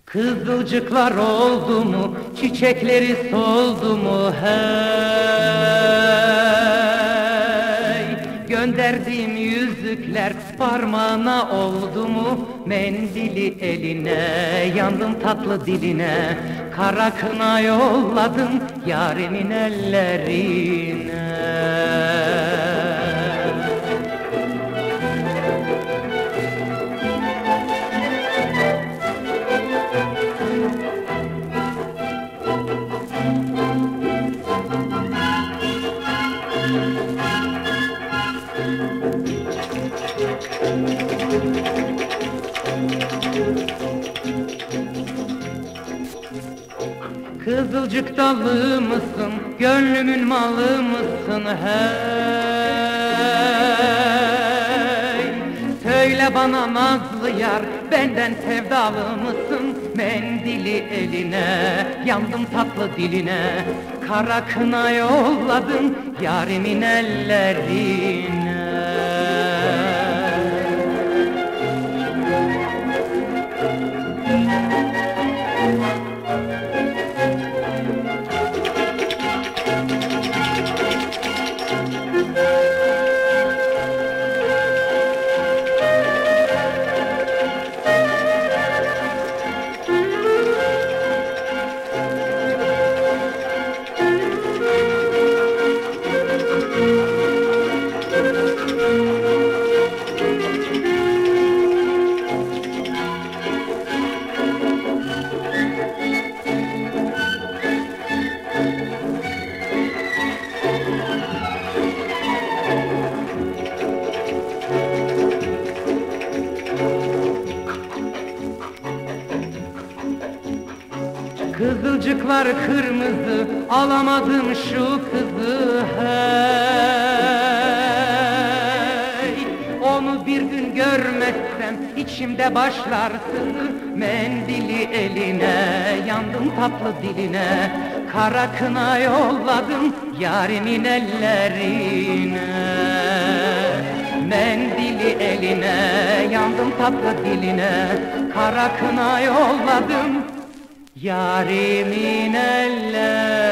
Kızılcıklar oldu mu, çiçekleri soldu mu hey? Gönderdiğim yüzükler parmağına oldu mu? Mendili eline, yandım tatlı diline. Kara kına yolladım yarimin ellerine. Kızılcık dalı mısın, gönlümün malı mısın hey? Söyle bana nazlı yar, benden sevdalı mısın? Mendili eline, yandım tatlı diline. Kara kına yolladım yarimin ellerine. Kızılcıklar kırmızı, alamadım şu kızı hey. Onu bir gün görmezsem içimde başlar sızı. Mendili eline, yandım tatlı diline. Kara kına yolladım yarimin ellerine. Mendili eline, yandım tatlı diline. Kara kına yolladım yarimin eller.